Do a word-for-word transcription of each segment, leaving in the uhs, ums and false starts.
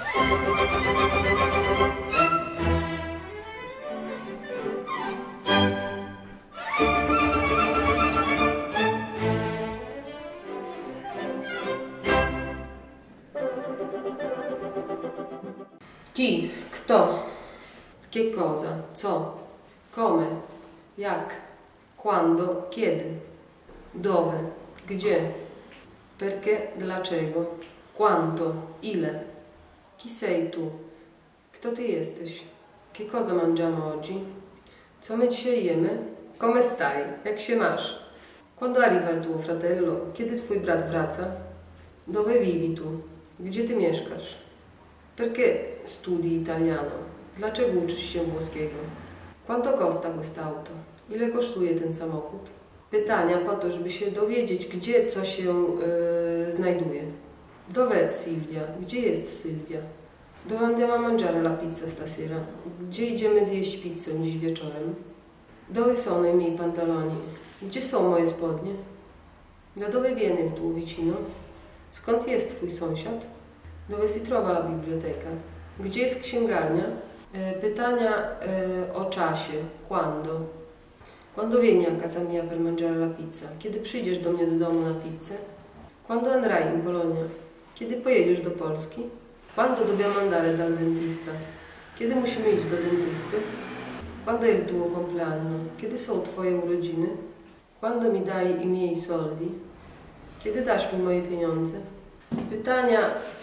Chi? Kto? Che cosa? Co? Come? Jak? Quando? Kiedy? Dove? Gdzie? Perché? Dlaczego? Quanto? Ile? Chi sei tu? Kto ty jesteś? Che cosa mangiamo oggi? Co my dzisiaj jemy? Come stai? Jak się masz? Quando arriva il tuo fratello? Kiedy twój brat wraca? Dove vivi tu? Gdzie ty mieszkasz? Perché studi italiano? Dlaczego uczysz się włoskiego? Quanto costa quest'auto? Ile kosztuje ten samochód? Pytania po to, żeby się dowiedzieć, gdzie co się yy, znajduje. Dove Silvia? Gdzie jest Sylwia? Dove andiamo a mangiare la pizza stasera? Gdzie idziemy zjeść pizzę dziś wieczorem? Dove sono i miei pantaloni? Gdzie są moje spodnie? Da dove viene il tuo vicino? Skąd jest twój sąsiad? Dove si trova la biblioteca? Gdzie jest księgarnia? Pytania o czasie. Quando? Quando vieni a casa mia per mangiare la pizza? Kiedy przyjdziesz do mnie do domu na pizzę? Quando andrai in Polonia? Kiedy pojedziesz do Polski? Quando dobbiamo andare dal dentista? Kiedy musimy iść do dentysty? Quando è il tuo compleanno? Kiedy są twoje urodziny? Quando mi dai i miei soldi? Kiedy dasz mi moje pieniądze? Pytania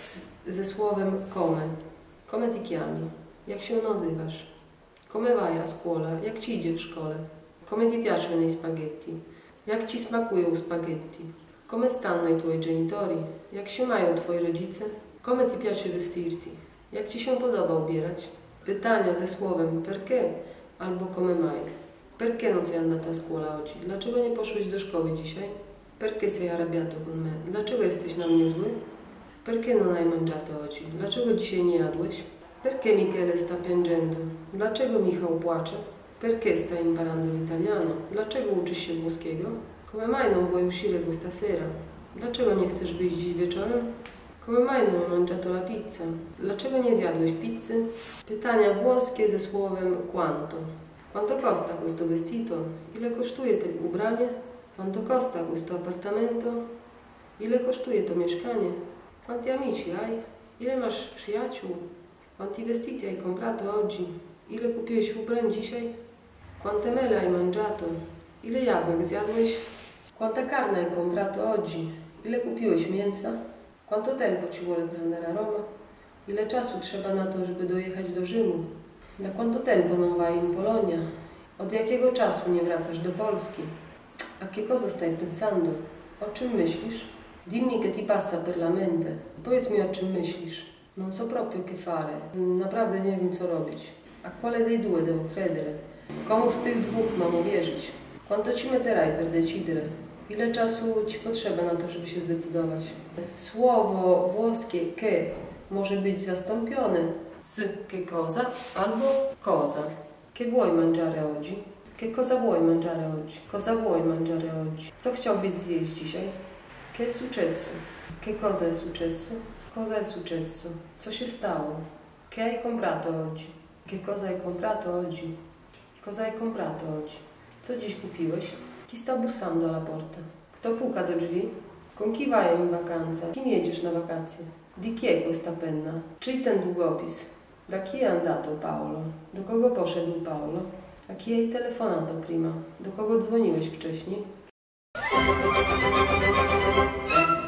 ze słowem come. Come ti chiami? Jak się nazywasz? Come vai a scuola? Jak ci idzie w szkole? Come ti piacciono i spaghetti? Jak ci smakują spaghetti? Come stanno i tuoi genitori? Jak się mają twoi rodzice? Come ti piace vestirti? Jak ci się podoba ubierać? Pytania ze słowem perché albo come mai. Perché non sei andata a scuola oggi? Dlaczego nie poszłeś do szkoły dzisiaj? Perché sei arrabbiato con me? Dlaczego jesteś na mnie zły? Perché non hai mangiato oggi? Dlaczego dzisiaj nie jadłeś? Perché Michele sta piangendo? Dlaczego Michał płacze? Perché stai imparando l'italiano? Dlaczego uczysz się włoskiego? Come mai non vuoi uscire questa sera? Dlaczego nie chcesz wyjść dziś wieczorem? Come mai non hai mangiato la pizza? Dlaczego nie zjadłeś pizzy? Pytania włoskie ze słowem quanto. Quanto costa questo vestito? Ile kosztuje to ubranie? Quanto costa questo appartamento? Ile kosztuje to mieszkanie? Quanti amici hai? Ile masz przyjaciół? Quanti vestiti hai comprato oggi? Ile kupiłeś ubrań dzisiaj? Quante mele hai mangiato? Ile jabłek zjadłeś? Quanta carne hai comprato oggi? Ile kupiłeś mięsa? Quanto tempo ci vuole per andare a Roma? Ile czasu trzeba na to, żeby dojechać do Rzymu? Da quanto tempo non vai in Polonia? Od jakiego czasu nie wracasz do Polski? A che cosa stai pensando? O czym myślisz? Dimmi che ti passa per la mente. Powiedz mi, o czym myślisz. Non so proprio che fare. Naprawdę nie wiem, co robić. A quale dei due devo credere? Komu z tych dwóch mam uwierzyć? Quanto ci metterai per decidere? Ile czasu ci potrzeba na to, żeby się zdecydować? Słowo włoskie che może być zastąpione z che cosa albo cosa. Che vuoi mangiare oggi? Che cosa vuoi mangiare oggi? Cosa vuoi mangiare oggi? Co chciałbyś zjeść dzisiaj? Che è successo? Che cosa è successo? Cosa è successo? Co się stało? Che hai comprato oggi? Che cosa hai comprato oggi? Cosa hai comprato oggi? Co dziś kupiłeś? Chi sta bussando alla porta? Kto puka do drzwi? Con chi vai in vacanza? Kim jedziesz na wakacje? Di chi è questa penna? Czyj ten długopis? Da chi è andato Paolo? Do kogo poszedł Paolo? A chi hai telefonato prima? Do kogo dzwoniłeś wcześniej?